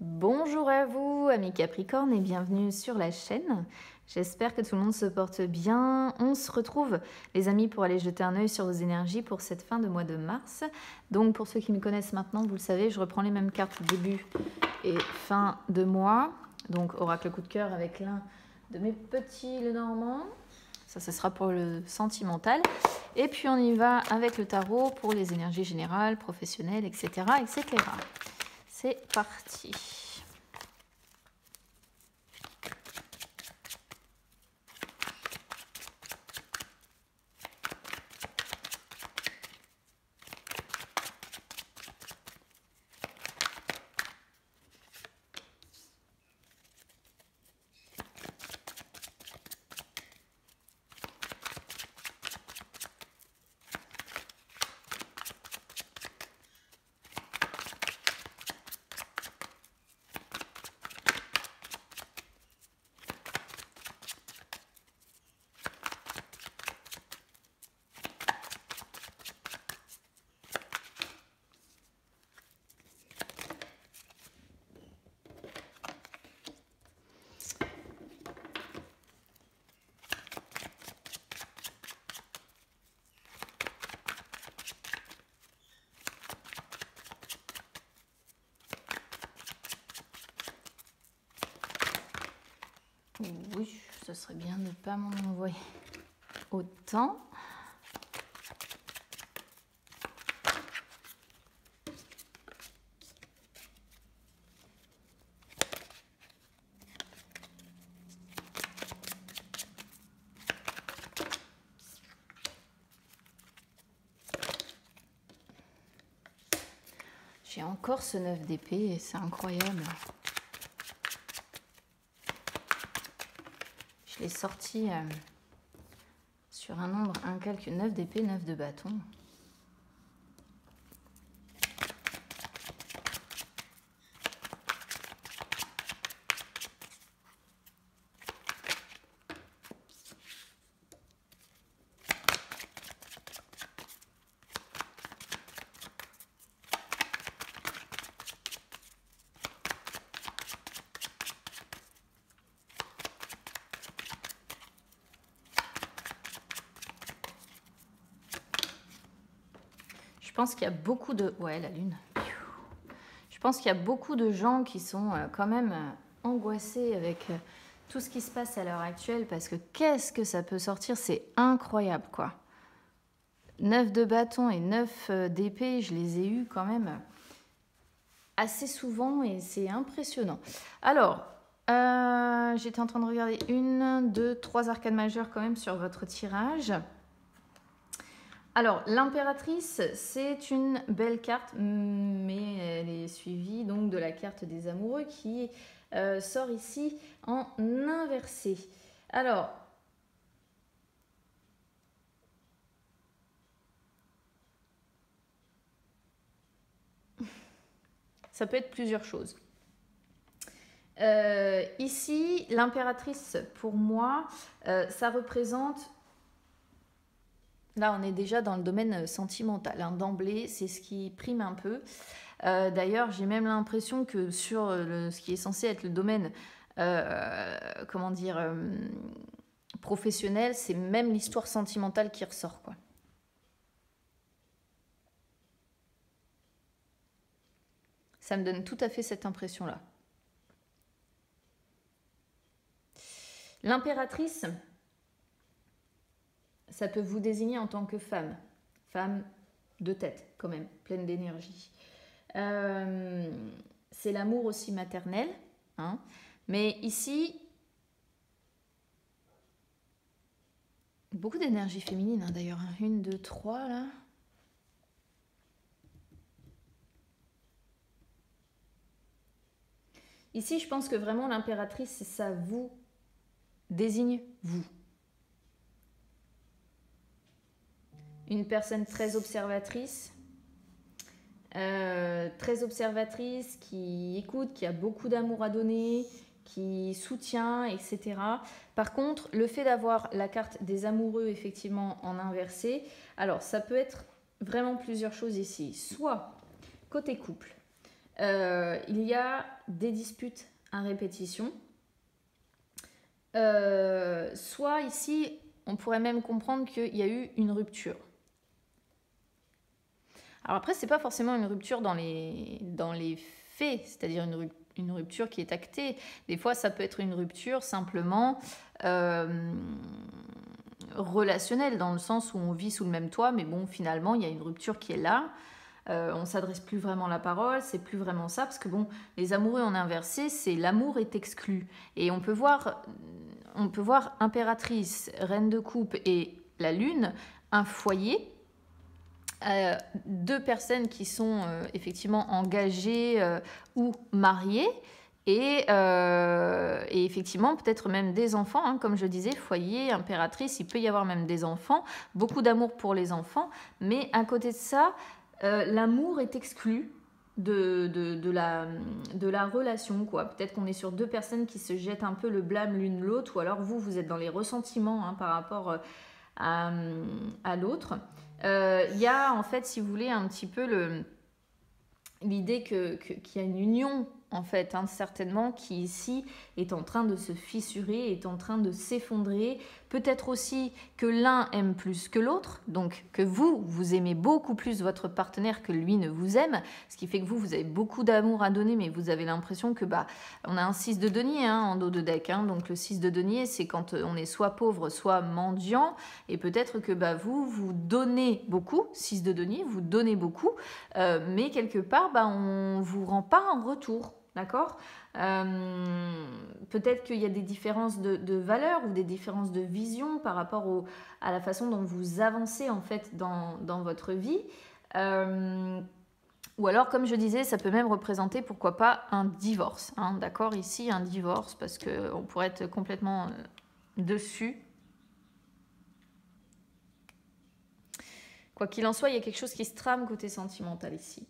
Bonjour à vous, amis Capricorne, et bienvenue sur la chaîne. J'espère que tout le monde se porte bien. On se retrouve, les amis, pour aller jeter un œil sur vos énergies pour cette fin de mois de mars. Donc, pour ceux qui me connaissent maintenant, vous le savez, je reprends les mêmes cartes début et fin de mois. Donc, oracle coup de cœur avec l'un de mes petits Lenormand. Ça, ce sera pour le sentimental. Et puis, on y va avec le tarot pour les énergies générales, professionnelles, etc., etc. C'est parti. Oui, ce serait bien de ne pas m'en envoyer autant. J'ai encore ce 9 d'épée et c'est incroyable. Je l'ai sorti sur un nombre incalculable, 9 d'épée, 9 de bâton. Je pense qu'il y a beaucoup de... Ouais, la lune. Je pense qu'il y a beaucoup de gens qui sont quand même angoissés avec tout ce qui se passe à l'heure actuelle parce que qu'est-ce que ça peut sortir? C'est incroyable, quoi. 9 de bâton et 9 d'épée, je les ai eus quand même assez souvent et c'est impressionnant. Alors, j'étais en train de regarder 1, 2, 3 arcanes majeures quand même sur votre tirage. Alors, l'impératrice, c'est une belle carte, mais elle est suivie donc de la carte des amoureux qui sort ici en inversé. Alors, ça peut être plusieurs choses. Ici, l'impératrice, pour moi, ça représente... Là, on est déjà dans le domaine sentimental. Hein. D'emblée, c'est ce qui prime un peu. D'ailleurs, j'ai même l'impression que sur ce qui est censé être le domaine, comment dire, professionnel, c'est même l'histoire sentimentale qui ressort, quoi. Ça me donne tout à fait cette impression-là. L'impératrice, ça peut vous désigner en tant que femme. Femme de tête, quand même, pleine d'énergie. C'est l'amour aussi maternel. Hein. Mais ici, beaucoup d'énergie féminine, hein, d'ailleurs. 1, 2, 3, là. Ici, je pense que vraiment l'impératrice, ça vous désigne vous. Une personne très observatrice, qui écoute, qui a beaucoup d'amour à donner, qui soutient, etc. Par contre, le fait d'avoir la carte des amoureux effectivement en inversé, alors ça peut être vraiment plusieurs choses ici. Soit côté couple, il y a des disputes à répétition. Soit ici, on pourrait même comprendre qu'il y a eu une rupture. Alors après, c'est pas forcément une rupture dans les faits, c'est-à-dire une rupture qui est actée. Des fois, ça peut être une rupture simplement relationnelle, dans le sens où on vit sous le même toit, mais bon, finalement, il y a une rupture qui est là. On s'adresse plus vraiment la parole, c'est plus vraiment ça, parce que bon, les amoureux en inversé, c'est l'amour est exclu. Et on peut voir impératrice, reine de coupe et la lune, un foyer, deux personnes qui sont effectivement engagées ou mariées, et effectivement peut-être même des enfants, hein, comme je disais, foyer, impératrice, il peut y avoir même des enfants, beaucoup d'amour pour les enfants, mais à côté de ça, l'amour est exclu de la relation, quoi. Peut-être qu'on est sur deux personnes qui se jettent un peu le blâme l'une l'autre, ou alors vous êtes dans les ressentiments, hein, par rapport à l'autre. Il y a en fait, si vous voulez, un petit peu l'idée qu'il y a une union, en fait, hein, certainement, qui ici est en train de se fissurer, est en train de s'effondrer. Peut-être aussi que l'un aime plus que l'autre, donc que vous aimez beaucoup plus votre partenaire que lui ne vous aime, ce qui fait que vous avez beaucoup d'amour à donner, mais vous avez l'impression que, on a un 6 de denier, hein, en dos de deck, hein, donc le 6 de denier, c'est quand on est soit pauvre, soit mendiant, et peut-être que vous donnez beaucoup, 6 de denier, vous donnez beaucoup, mais quelque part, on ne vous rend pas en retour. D'accord ? Peut-être qu'il y a des différences de valeurs ou des différences de vision par rapport à la façon dont vous avancez en fait dans votre vie. Ou alors, comme je disais, ça peut même représenter, pourquoi pas, un divorce. Hein, d'accord ? Ici, un divorce, parce qu'on pourrait être complètement dessus. Quoi qu'il en soit, il y a quelque chose qui se trame côté sentimental ici.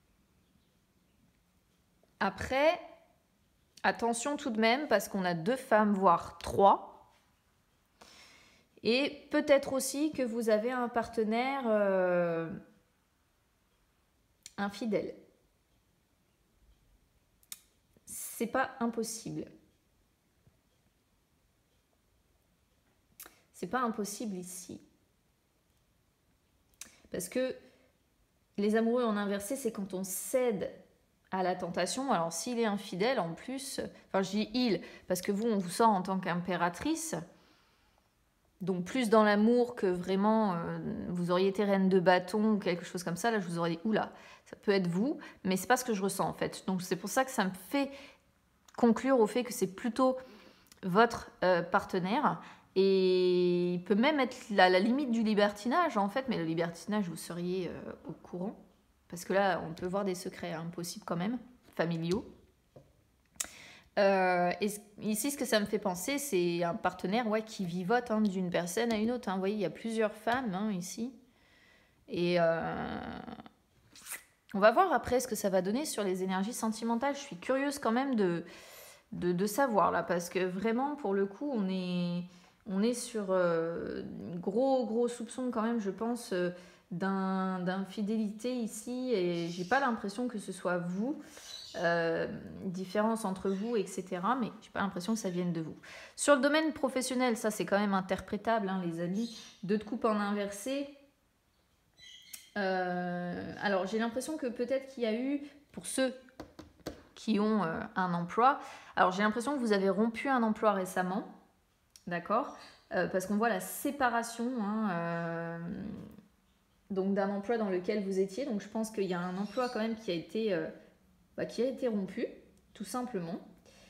Après, attention tout de même, parce qu'on a 2 femmes, voire 3. Et peut-être aussi que vous avez un partenaire infidèle. C'est pas impossible. C'est pas impossible ici. Parce que les amoureux en inversé, c'est quand on cède à la tentation. Alors s'il est infidèle en plus, enfin je dis il, parce que on vous sort en tant qu'impératrice, donc plus dans l'amour que vraiment vous auriez été reine de bâton ou quelque chose comme ça, là je vous aurais dit oula, ça peut être vous, mais c'est pas ce que je ressens en fait. Donc c'est pour ça que ça me fait conclure au fait que c'est plutôt votre partenaire, et il peut même être la limite du libertinage en fait, mais le libertinage vous seriez au courant. Parce que là, on peut voir des secrets impossibles quand même, familiaux. Et ici, ce que ça me fait penser, c'est un partenaire qui vivote d'une personne à une autre. Hein. Vous voyez, il y a plusieurs femmes ici. Et on va voir après ce que ça va donner sur les énergies sentimentales. Je suis curieuse quand même de savoir là, parce que vraiment, pour le coup, on est sur gros soupçon quand même, je pense, d'infidélité ici, et j'ai pas l'impression que ce soit vous, différence entre vous, etc., mais j'ai pas l'impression que ça vienne de vous. Sur le domaine professionnel, ça c'est quand même interprétable, hein, les amis. 2 de coupe en inversé. Alors j'ai l'impression que peut-être qu'il y a eu, pour ceux qui ont un emploi, alors j'ai l'impression que vous avez rompu un emploi récemment, d'accord, parce qu'on voit la séparation, donc d'un emploi dans lequel vous étiez. Donc je pense qu'il y a un emploi quand même qui a été rompu, tout simplement.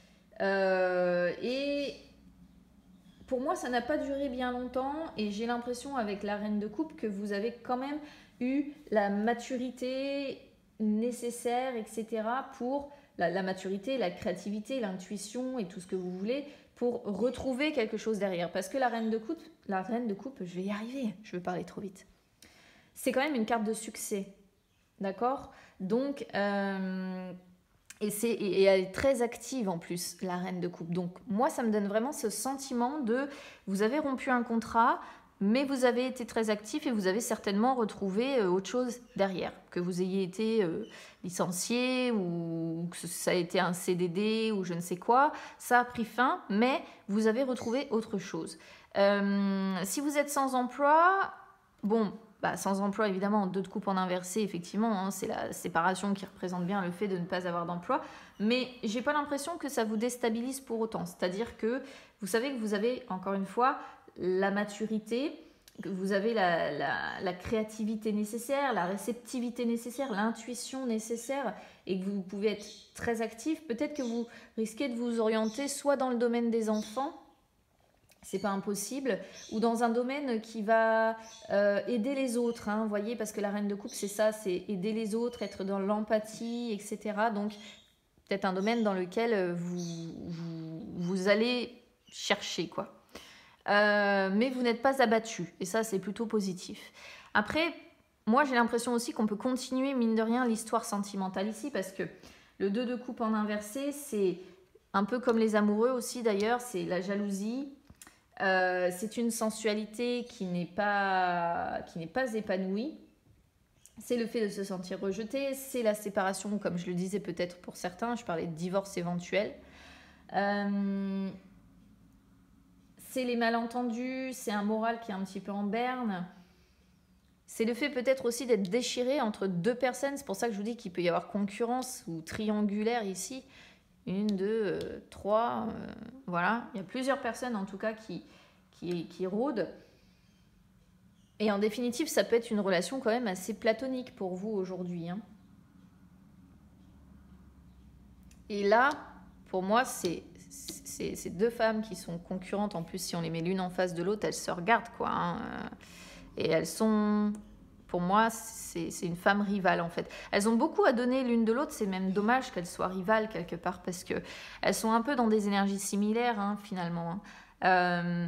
Et pour moi, ça n'a pas duré bien longtemps, et j'ai l'impression avec la reine de coupe que vous avez quand même eu la maturité nécessaire, etc., pour la maturité, la créativité, l'intuition et tout ce que vous voulez, pour retrouver quelque chose derrière. Parce que la reine de coupe, je vais y arriver, je veux parler trop vite. C'est quand même une carte de succès, d'accord ? Donc, et elle est très active en plus, la reine de coupe. Donc, moi, ça me donne vraiment ce sentiment de, vous avez rompu un contrat, mais vous avez été très actif et vous avez certainement retrouvé autre chose derrière. Que vous ayez été licencié ou que ça a été un CDD ou je ne sais quoi, ça a pris fin, mais vous avez retrouvé autre chose. Si vous êtes sans emploi, bon, sans emploi évidemment, 2 de coupe en inversé, effectivement, hein, c'est la séparation qui représente bien le fait de ne pas avoir d'emploi, mais j'ai pas l'impression que ça vous déstabilise pour autant. C'est-à-dire que vous savez que vous avez, encore une fois, la maturité, que vous avez la créativité nécessaire, la réceptivité nécessaire, l'intuition nécessaire et que vous pouvez être très actif. Peut-être que vous risquez de vous orienter soit dans le domaine des enfants, c'est pas impossible, ou dans un domaine qui va aider les autres, hein, vous voyez, parce que la reine de coupe, c'est ça, c'est aider les autres, être dans l'empathie, etc. Donc, peut-être un domaine dans lequel vous allez chercher, quoi. Mais vous n'êtes pas abattu, et ça, c'est plutôt positif. Après, moi, j'ai l'impression aussi qu'on peut continuer, mine de rien, l'histoire sentimentale ici, parce que le 2 de coupe en inversé, c'est un peu comme les amoureux aussi, d'ailleurs, c'est la jalousie. C'est une sensualité qui n'est pas épanouie. C'est le fait de se sentir rejeté, c'est la séparation, comme je le disais peut-être pour certains, je parlais de divorce éventuel. C'est les malentendus, c'est un moral qui est un petit peu en berne. C'est le fait peut-être aussi d'être déchiré entre 2 personnes, c'est pour ça que je vous dis qu'il peut y avoir concurrence ou triangulaire ici. 1, 2, 3, voilà. Il y a plusieurs personnes en tout cas qui rôdent. Et en définitive, ça peut être une relation quand même assez platonique pour vous aujourd'hui, hein. Et là, pour moi, c'est 2 femmes qui sont concurrentes. En plus, si on les met l'une en face de l'autre, elles se regardent, quoi, hein. Et elles sont... Pour moi, c'est une femme rivale, en fait. Elles ont beaucoup à donner l'une de l'autre. C'est même dommage qu'elles soient rivales, quelque part, parce qu'elles sont un peu dans des énergies similaires, hein, finalement, hein.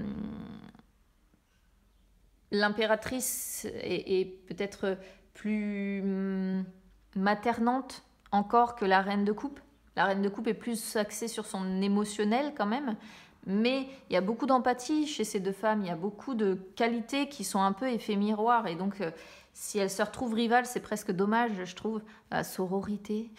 L'impératrice est peut-être plus maternante encore que la reine de coupe. La reine de coupe est plus axée sur son émotionnel quand même, mais il y a beaucoup d'empathie chez ces 2 femmes, il y a beaucoup de qualités qui sont un peu effet miroir, et donc si elles se retrouvent rivales, c'est presque dommage, je trouve. La sororité.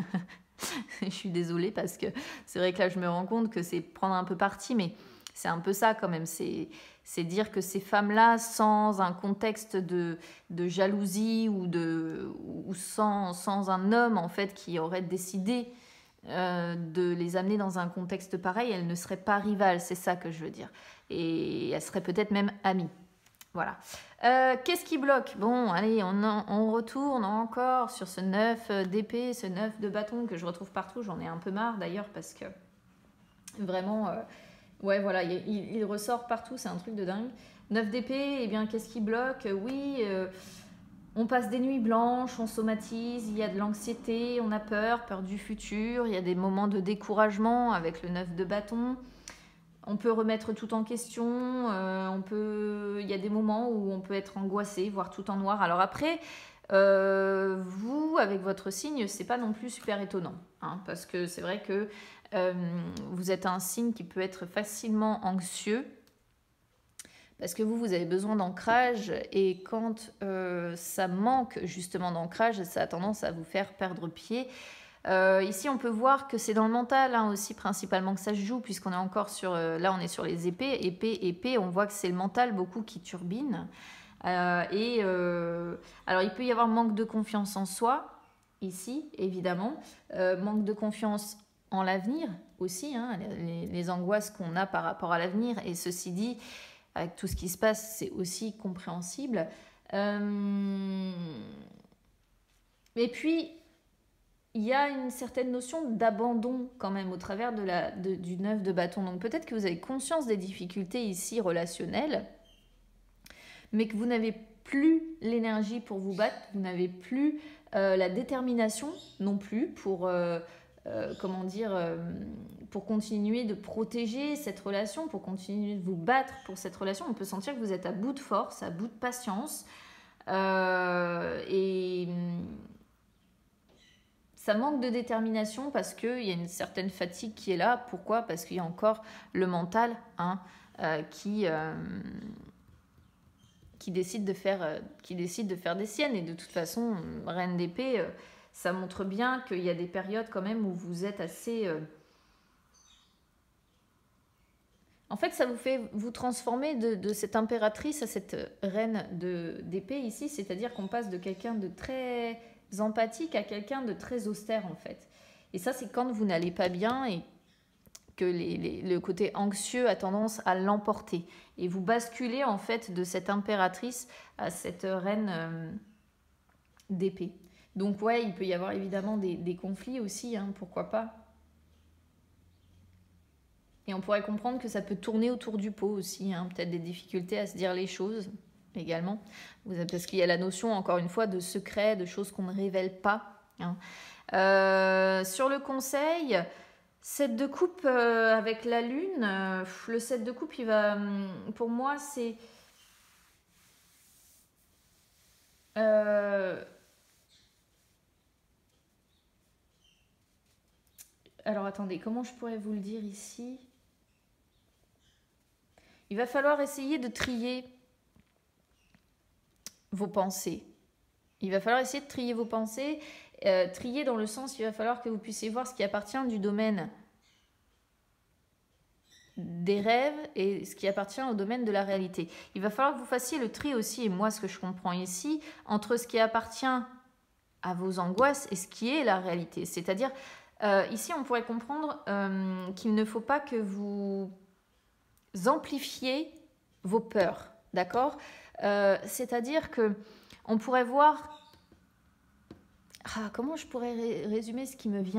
Je suis désolée parce que c'est vrai que là je me rends compte que c'est prendre un peu parti, mais c'est un peu ça quand même, c'est dire que ces femmes-là, sans un contexte de jalousie ou sans un homme en fait qui aurait décidé de les amener dans un contexte pareil, elles ne seraient pas rivales, c'est ça que je veux dire. Et elles seraient peut-être même amies. Voilà. Qu'est-ce qui bloque? Bon, allez, on retourne encore sur ce 9 d'épée, ce 9 de bâton que je retrouve partout. J'en ai un peu marre d'ailleurs parce que vraiment... ouais, voilà, il ressort partout, c'est un truc de dingue. 9 d'épée, eh bien, qu'est-ce qui bloque? Oui, on passe des nuits blanches, on somatise, il y a de l'anxiété, on a peur du futur, il y a des moments de découragement avec le 9 de bâton. On peut remettre tout en question, il y a des moments où on peut être angoissé, voir tout en noir. Alors après, vous, avec votre signe, c'est pas non plus super étonnant, hein, parce que c'est vrai que vous êtes un signe qui peut être facilement anxieux parce que vous avez besoin d'ancrage, et quand ça manque justement d'ancrage, ça a tendance à vous faire perdre pied. Ici, on peut voir que c'est dans le mental, hein, aussi principalement que ça se joue, puisqu'on est encore sur... là, on est sur les épées, on voit que c'est le mental beaucoup qui turbine. Alors, il peut y avoir manque de confiance en soi, ici, évidemment. Manque de confiance en l'avenir aussi, hein, les angoisses qu'on a par rapport à l'avenir. Et ceci dit, avec tout ce qui se passe, c'est aussi compréhensible. Et puis, il y a une certaine notion d'abandon quand même au travers du 9 de bâton. Donc peut-être que vous avez conscience des difficultés ici relationnelles, mais que vous n'avez plus l'énergie pour vous battre, vous n'avez plus la détermination non plus pour... pour continuer de protéger cette relation, pour continuer de vous battre pour cette relation. On peut sentir que vous êtes à bout de force, à bout de patience, et ça manque de détermination parce qu'il y a une certaine fatigue qui est là. Pourquoi? Parce qu'il y a encore le mental, hein, qui qui décide de faire des siennes. Et de toute façon, reine d'épée, ça montre bien qu'il y a des périodes quand même où vous êtes assez... En fait, ça vous fait vous transformer de cette impératrice à cette reine d'épée ici, c'est-à-dire qu'on passe de quelqu'un de très empathique à quelqu'un de très austère en fait. Et ça, c'est quand vous n'allez pas bien et que le côté anxieux a tendance à l'emporter. Et vous basculez en fait de cette impératrice à cette reine d'épée. Donc ouais, il peut y avoir évidemment des conflits aussi, hein, pourquoi pas. Et on pourrait comprendre que ça peut tourner autour du pot aussi, hein, peut-être des difficultés à se dire les choses également. Parce qu'il y a la notion, encore une fois, de secret, de choses qu'on ne révèle pas. Hein. Sur le conseil, 7 de coupe avec la lune, le 7 de coupe, il va, pour moi, c'est... Alors attendez, comment je pourrais vous le dire ici ? Il va falloir essayer de trier vos pensées. Il va falloir essayer de trier vos pensées, trier dans le sens, il va falloir que vous puissiez voir ce qui appartient du domaine des rêves et ce qui appartient au domaine de la réalité. Il va falloir que vous fassiez le tri aussi, et moi ce que je comprends ici, entre ce qui appartient à vos angoisses et ce qui est la réalité. C'est-à-dire, ici on pourrait comprendre qu'il ne faut pas que vous amplifier vos peurs, d'accord ? C'est-à-dire que on pourrait voir... comment je pourrais résumer ce qui me vient ?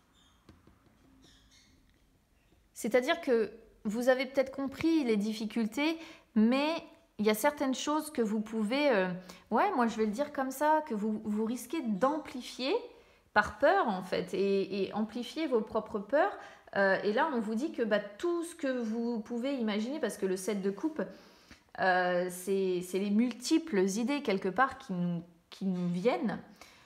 C'est-à-dire que vous avez peut-être compris les difficultés, mais il y a certaines choses que vous pouvez... moi je vais le dire comme ça, que vous risquez d'amplifier par peur en fait, et amplifier vos propres peurs. Et là, on vous dit que tout ce que vous pouvez imaginer, parce que le 7 de coupe, c'est les multiples idées quelque part qui nous viennent.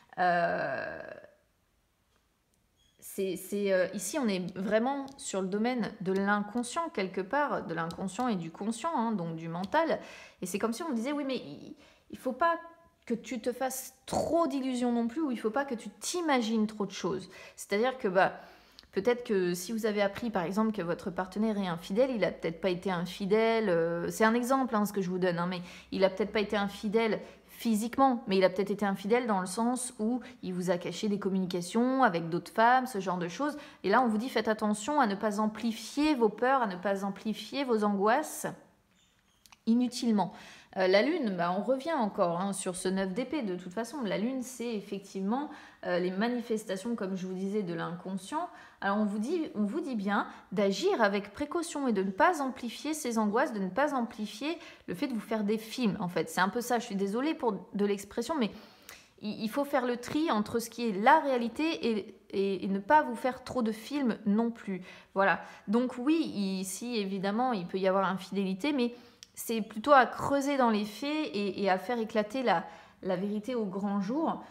Ici, on est vraiment sur le domaine de l'inconscient quelque part, de l'inconscient et du conscient, hein, donc du mental. Et c'est comme si on vous disait, oui, mais il ne faut pas que tu te fasses trop d'illusions non plus, ou il ne faut pas que tu t'imagines trop de choses. C'est-à-dire que peut-être que si vous avez appris, par exemple, que votre partenaire est infidèle, il n'a peut-être pas été infidèle. C'est un exemple, hein, ce que je vous donne, hein, mais il n'a peut-être pas été infidèle physiquement, mais il a peut-être été infidèle dans le sens où il vous a caché des communications avec d'autres femmes, ce genre de choses. Et là, on vous dit, faites attention à ne pas amplifier vos peurs, à ne pas amplifier vos angoisses inutilement. La lune, on revient encore sur ce 9 d'épée. De toute façon, la lune, c'est effectivement les manifestations, comme je vous disais, de l'inconscient. Alors on vous dit bien d'agir avec précaution et de ne pas amplifier ces angoisses, de ne pas amplifier le fait de vous faire des films. En fait, c'est un peu ça. Je suis désolée de l'expression, mais il faut faire le tri entre ce qui est la réalité et ne pas vous faire trop de films non plus. Voilà. Donc oui, ici, évidemment, il peut y avoir infidélité, mais c'est plutôt à creuser dans les faits et à faire éclater la vérité au grand jour.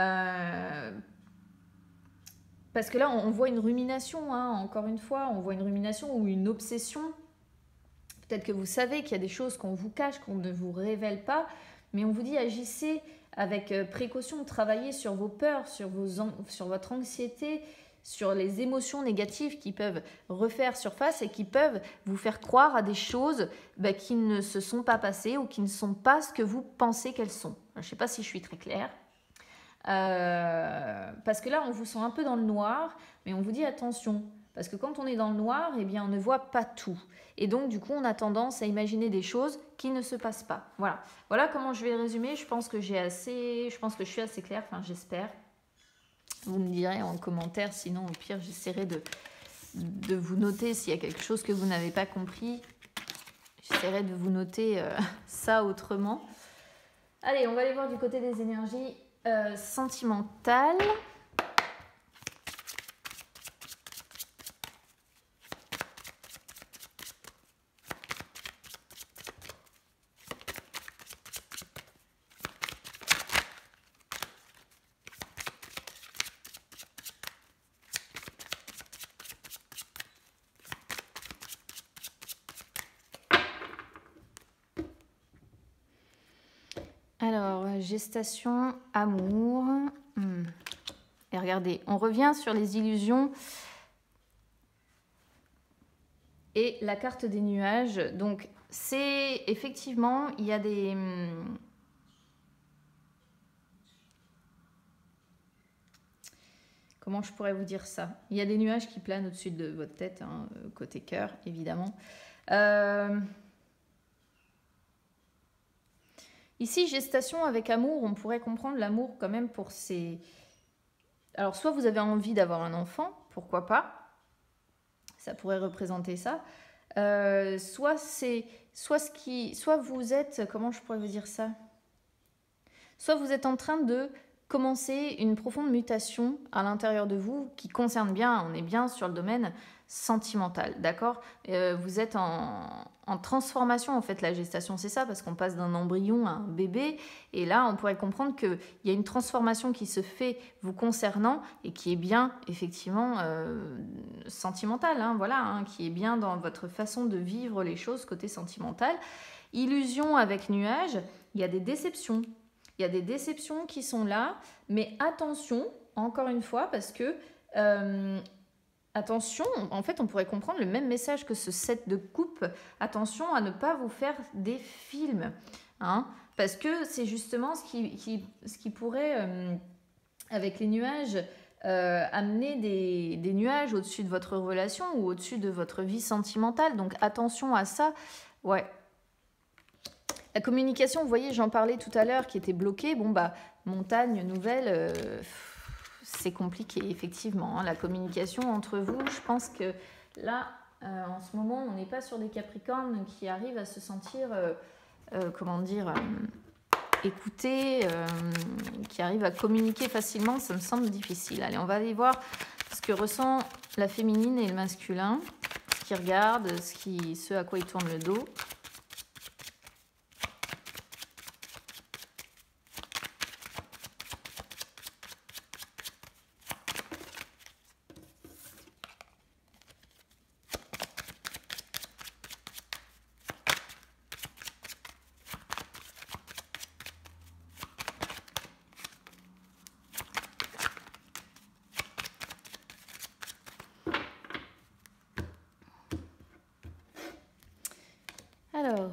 Parce que là, on voit une rumination, hein, encore une fois, on voit une rumination ou une obsession. Peut-être que vous savez qu'il y a des choses qu'on vous cache, qu'on ne vous révèle pas, mais on vous dit agissez avec précaution, travaillez sur vos peurs, sur votre anxiété, sur les émotions négatives qui peuvent refaire surface et qui peuvent vous faire croire à des choses qui ne se sont pas passées ou qui ne sont pas ce que vous pensez qu'elles sont. Je ne sais pas si je suis très claire. Parce que là, on vous sent un peu dans le noir, mais on vous dit attention. Parce que quand on est dans le noir, eh bien, on ne voit pas tout. Et donc, du coup, on a tendance à imaginer des choses qui ne se passent pas. Voilà comment je vais résumer. Je pense que je suis assez claire, enfin j'espère. Vous me direz en commentaire, sinon au pire j'essaierai de vous noter s'il y a quelque chose que vous n'avez pas compris. J'essaierai de vous noter ça autrement. Allez, on va aller voir du côté des énergies sentimentales. Alors, gestation, amour. Et regardez, on revient sur les illusions et la carte des nuages. Donc, c'est effectivement, il y a des... Comment je pourrais vous dire ça? Il y a des nuages qui planent au-dessus de votre tête, hein, côté cœur, évidemment. Ici, gestation avec amour, on pourrait comprendre l'amour quand même pour ces... Alors, soit vous avez envie d'avoir un enfant, pourquoi pas? Ça pourrait représenter ça. Soit vous êtes... Comment je pourrais vous dire ça? Soit vous êtes en train de commencer une profonde mutation à l'intérieur de vous qui concerne bien, on est bien sur le domaine sentimental, d'accord? Vous êtes en transformation, en fait, la gestation, c'est ça, parce qu'on passe d'un embryon à un bébé, et là, on pourrait comprendre qu'il y a une transformation qui se fait vous concernant, et qui est bien, effectivement, sentimentale, hein, voilà, hein, qui est bien dans votre façon de vivre les choses, côté sentimental. Illusion avec nuage, il y a des déceptions. Il y a des déceptions qui sont là, mais attention, encore une fois, parce que... attention, en fait, on pourrait comprendre le même message que ce set de coupe. Attention à ne pas vous faire des films, hein, parce que c'est justement ce qui pourrait, avec les nuages, amener des nuages au-dessus de votre relation ou au-dessus de votre vie sentimentale. Donc attention à ça. Ouais. La communication, vous voyez, j'en parlais tout à l'heure, qui était bloquée. Bon, bah, montagne nouvelle... c'est compliqué, effectivement. Hein. La communication entre vous, je pense que là, en ce moment, on n'est pas sur des Capricornes qui arrivent à se sentir, comment dire, écoutés, qui arrivent à communiquer facilement. Ça me semble difficile. Allez, on va aller voir ce que ressent la féminine et le masculin, ce qu'ils regardent, ce à quoi ils tournent le dos. Alors,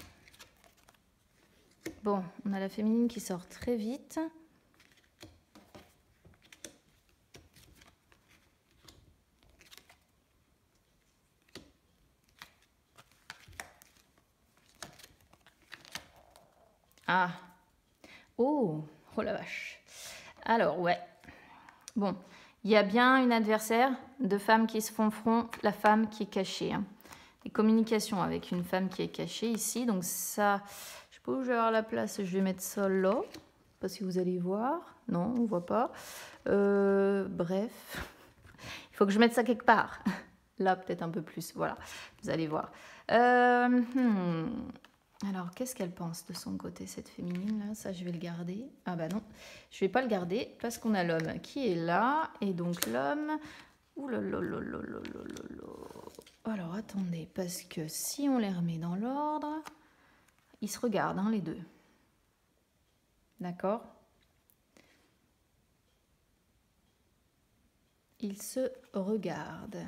bon, on a la féminine qui sort très vite. Ah, oh la vache. Alors, ouais. Bon, il y a bien une adversaire, deux femmes qui se font front, la femme qui est cachée. Hein. Les communications avec une femme qui est cachée ici. Donc ça, je sais pas où je vais avoir la place. Je vais mettre ça là. Pas si vous allez voir. Non, on voit pas. Bref. Il faut que je mette ça quelque part. Là, peut-être un peu plus. Voilà, vous allez voir. Alors, qu'est-ce qu'elle pense de son côté, cette féminine-là? Ça, je vais le garder. Ah bah non, je vais pas le garder parce qu'on a l'homme qui est là. Et donc l'homme... Ouh là là là là là là là. Alors, attendez, parce que si on les remet dans l'ordre, ils se regardent, hein, les deux. D'accord? Ils se regardent.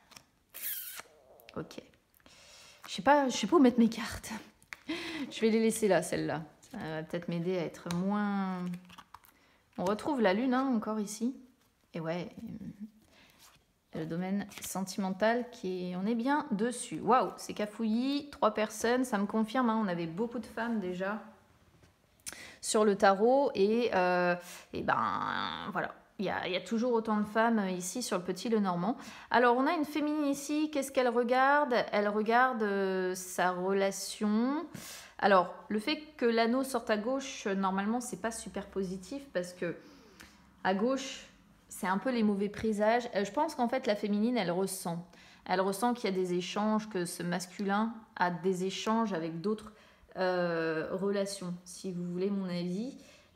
Ok. Je sais pas où mettre mes cartes. Je vais les laisser là, celle-là. Ça va peut-être m'aider à être moins... On retrouve la lune, hein, encore ici. Et ouais, le domaine sentimental, on est bien dessus. Waouh, c'est cafouillis, 3 personnes, ça me confirme. Hein, on avait beaucoup de femmes déjà sur le tarot. Et ben, voilà. Il y a toujours autant de femmes ici sur le petit Lenormand. Alors, on a une féminine ici. Qu'est-ce qu'elle regarde? Elle regarde sa relation. Alors, le fait que l'anneau sorte à gauche, normalement, c'est pas super positif parce que à gauche, c'est un peu les mauvais présages. Je pense qu'en fait, la féminine, elle ressent. Elle ressent qu'il y a des échanges, que ce masculin a des échanges avec d'autres relations, si vous voulez mon avis.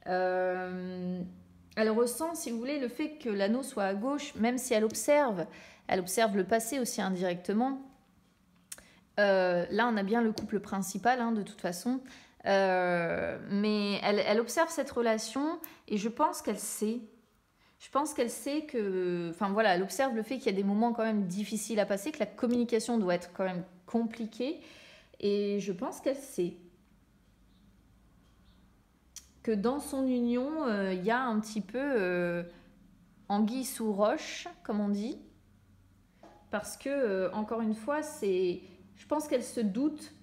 Elle ressent, si vous voulez, le fait que l'anneau soit à gauche, même si elle observe le passé aussi indirectement. Là, on a bien le couple principal, hein, de toute façon. Mais elle observe cette relation et je pense qu'elle sait. Je pense qu'elle sait que... Enfin voilà, elle observe le fait qu'il y a des moments quand même difficiles à passer, que la communication doit être quand même compliquée. Et je pense qu'elle sait que dans son union, il y a un petit peu anguille sous roche, comme on dit. Parce que, encore une fois, je pense qu'elle se doute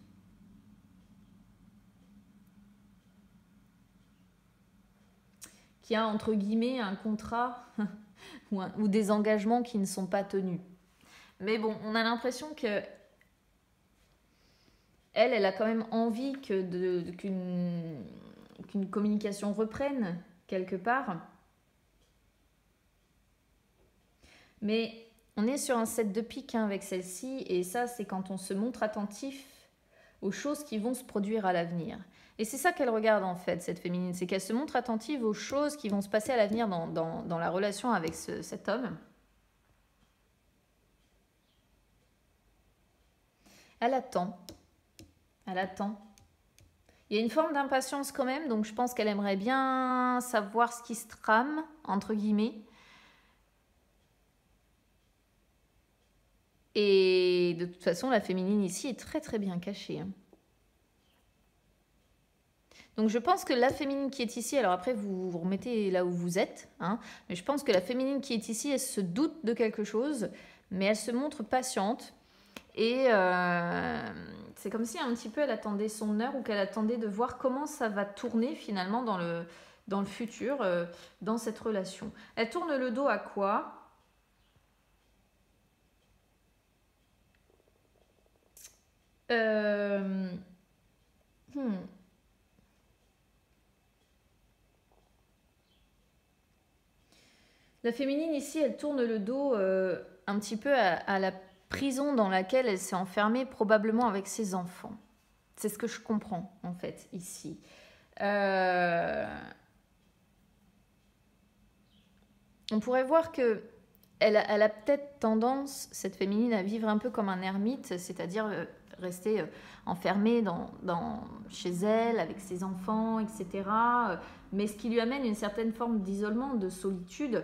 qu'il y a, entre guillemets, un contrat ou des engagements qui ne sont pas tenus. Mais bon, on a l'impression que elle a quand même envie qu'une communication reprenne quelque part. Mais on est sur un 7 de pique avec celle-ci, et ça, c'est quand on se montre attentif aux choses qui vont se produire à l'avenir. Et c'est ça qu'elle regarde en fait, cette féminine, c'est qu'elle se montre attentive aux choses qui vont se passer à l'avenir dans la relation avec cet homme. Elle attend. Elle attend. Il y a une forme d'impatience quand même, donc je pense qu'elle aimerait bien savoir ce qui se trame, entre guillemets. Et de toute façon, la féminine ici est très très bien cachée. Donc je pense que la féminine qui est ici, alors après vous vous remettez là où vous êtes, mais je pense que la féminine qui est ici, elle se doute de quelque chose, mais elle se montre patiente. Et c'est comme si un petit peu elle attendait son heure, ou qu'elle attendait de voir comment ça va tourner finalement dans le futur, dans cette relation. Elle tourne le dos à quoi ? La féminine ici, elle tourne le dos un petit peu à la prison dans laquelle elle s'est enfermée, probablement avec ses enfants. C'est ce que je comprends en fait ici. On pourrait voir que elle a peut-être tendance, cette féminine, à vivre un peu comme un ermite, c'est-à-dire rester enfermée chez elle, avec ses enfants, etc. Mais ce qui lui amène une certaine forme d'isolement, de solitude.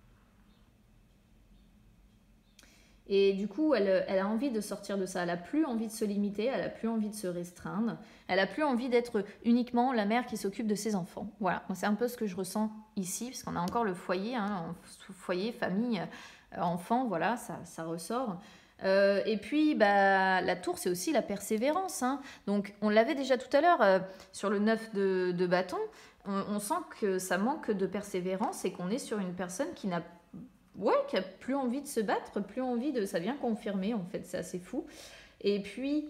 Et du coup, elle a envie de sortir de ça. Elle n'a plus envie de se limiter, elle n'a plus envie de se restreindre. Elle n'a plus envie d'être uniquement la mère qui s'occupe de ses enfants. Voilà, c'est un peu ce que je ressens ici, parce qu'on a encore le foyer, foyer, famille, enfants, voilà, ça ressort. Et puis, la tour, c'est aussi la persévérance. Donc, on l'avait déjà tout à l'heure sur le 9 de bâton. On sent que ça manque de persévérance et qu'on est sur une personne qui n'a plus envie de se battre, plus envie de... Ça vient confirmer, en fait, c'est assez fou. Et puis,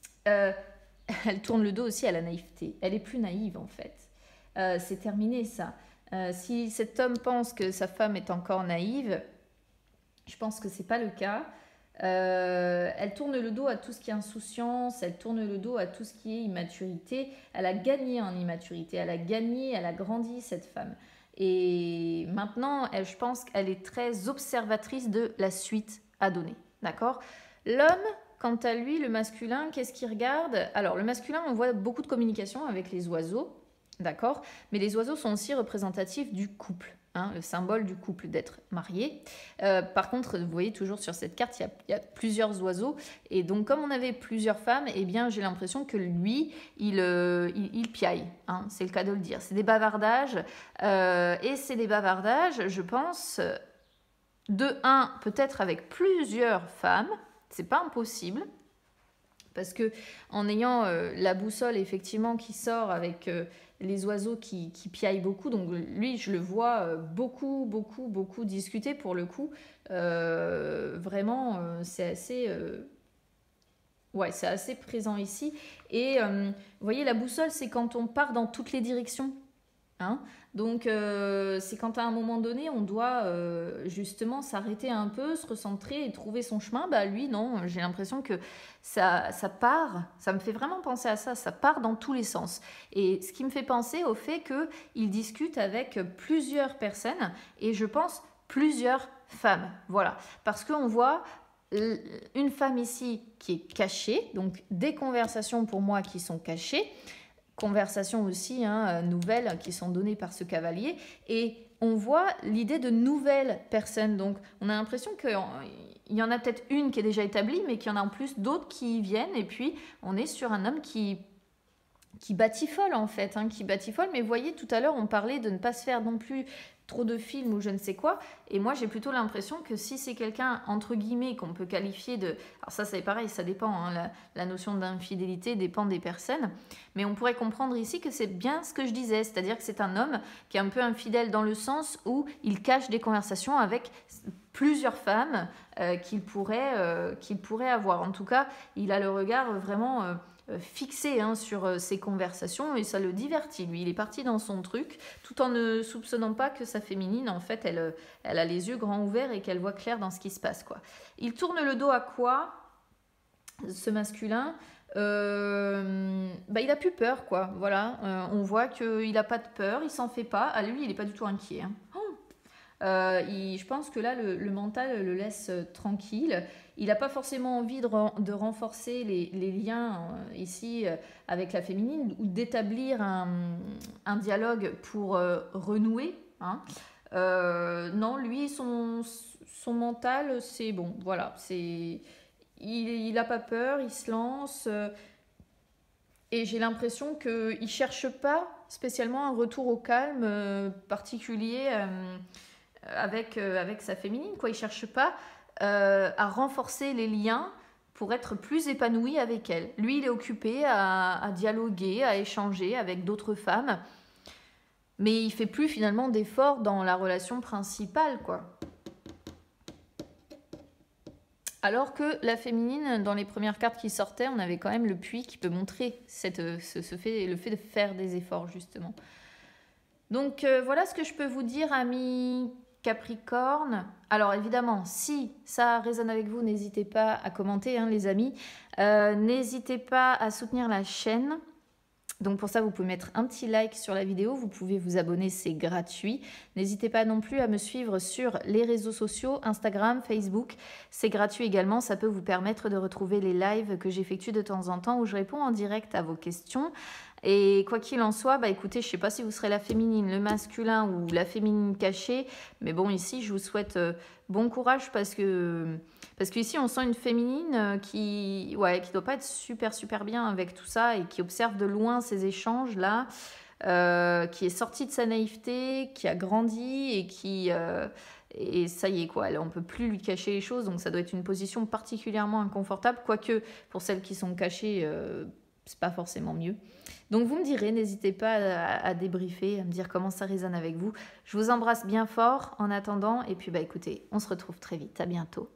elle tourne le dos aussi à la naïveté. Elle est plus naïve, en fait. C'est terminé, ça. Si cet homme pense que sa femme est encore naïve, je pense que c'est pas le cas. Elle tourne le dos à tout ce qui est insouciance, elle tourne le dos à tout ce qui est immaturité. Elle a gagné en immaturité, elle a grandi, cette femme. Et maintenant, je pense qu'elle est très observatrice de la suite à donner. D'accord ? L'homme, quant à lui, le masculin, qu'est-ce qu'il regarde ? Alors, le masculin, on voit beaucoup de communication avec les oiseaux. D'accord ? Mais les oiseaux sont aussi représentatifs du couple. Le symbole du couple, d'être marié. Par contre, vous voyez toujours sur cette carte, il y a plusieurs oiseaux. Et donc, comme on avait plusieurs femmes, eh bien, j'ai l'impression que lui, il piaille. C'est le cas de le dire. C'est des bavardages. Et c'est des bavardages, je pense, de un, peut-être avec plusieurs femmes. C'est pas impossible. Parce que en ayant la boussole, effectivement, qui sort avec... les oiseaux qui piaillent beaucoup, donc lui je le vois beaucoup discuter pour le coup. Vraiment c'est assez c'est assez présent ici. Et vous voyez, la boussole, c'est quand on part dans toutes les directions. Donc c'est quand à un moment donné on doit justement s'arrêter un peu, se recentrer et trouver son chemin. Lui non, j'ai l'impression que ça part, ça me fait vraiment penser à ça part dans tous les sens. Et ce qui me fait penser au fait qu'il discute avec plusieurs personnes, et je pense plusieurs femmes, voilà, parce qu'on voit une femme ici qui est cachée, donc des conversations pour moi qui sont cachées. conversations aussi, hein, nouvelles qui sont données par ce cavalier. Et on voit l'idée de nouvelles personnes. Donc, on a l'impression qu'il y en a peut-être une qui est déjà établie, mais qu'il y en a en plus d'autres qui viennent. Et puis, on est sur un homme qui batifole en fait, hein, qui batifole. Mais vous voyez, tout à l'heure, on parlait de ne pas se faire non plus trop de films ou je ne sais quoi. Et moi, j'ai plutôt l'impression que si c'est quelqu'un, entre guillemets, qu'on peut qualifier de... Alors ça, c'est pareil, ça dépend. Hein, la notion d'infidélité dépend des personnes. Mais on pourrait comprendre ici que c'est bien ce que je disais. C'est-à-dire que c'est un homme qui est un peu infidèle dans le sens où il cache des conversations avec plusieurs femmes qu'il pourrait avoir. En tout cas, il a le regard vraiment... fixé hein, sur ses conversations et ça le divertit. Lui, il est parti dans son truc tout en ne soupçonnant pas que sa féminine, en fait, elle a les yeux grands ouverts et qu'elle voit clair dans ce qui se passe, quoi. Il tourne le dos à quoi, ce masculin? Il a plus peur, quoi. Voilà, on voit qu'il n'a pas de peur, il s'en fait pas. À lui, il n'est pas du tout inquiet. Hein. Je pense que là, le mental le laisse tranquille. Il n'a pas forcément envie de renforcer les liens ici avec la féminine ou d'établir un dialogue pour renouer. Hein. Non, lui, son mental, c'est bon. Voilà, il n'a pas peur, il se lance. Et j'ai l'impression qu'il ne cherche pas spécialement un retour au calme particulier avec sa féminine, quoi. Il cherche pas à renforcer les liens pour être plus épanoui avec elle. Lui, il est occupé à dialoguer, à échanger avec d'autres femmes, mais il fait plus finalement d'efforts dans la relation principale, quoi. Alors que la féminine, dans les premières cartes qui sortaient, on avait quand même le puits qui peut montrer le fait de faire des efforts, justement. Donc voilà ce que je peux vous dire, amis Capricorne. Alors évidemment, si ça résonne avec vous, n'hésitez pas à commenter, hein, les amis. N'hésitez pas à soutenir la chaîne. Donc pour ça, vous pouvez mettre un petit like sur la vidéo, vous pouvez vous abonner, c'est gratuit. N'hésitez pas non plus à me suivre sur les réseaux sociaux, Instagram, Facebook, c'est gratuit également. Ça peut vous permettre de retrouver les lives que j'effectue de temps en temps où je réponds en direct à vos questions. Et quoi qu'il en soit, écoutez, je ne sais pas si vous serez la féminine, le masculin ou la féminine cachée, mais bon, ici, je vous souhaite bon courage parce que ici, on sent une féminine qui doit pas être super bien avec tout ça et qui observe de loin ces échanges-là, qui est sortie de sa naïveté, qui a grandi et qui... et ça y est, quoi, on ne peut plus lui cacher les choses, donc ça doit être une position particulièrement inconfortable, quoique pour celles qui sont cachées, c'est pas forcément mieux. Donc vous me direz, n'hésitez pas à débriefer, à me dire comment ça résonne avec vous. Je vous embrasse bien fort en attendant, et puis écoutez, on se retrouve très vite, à bientôt.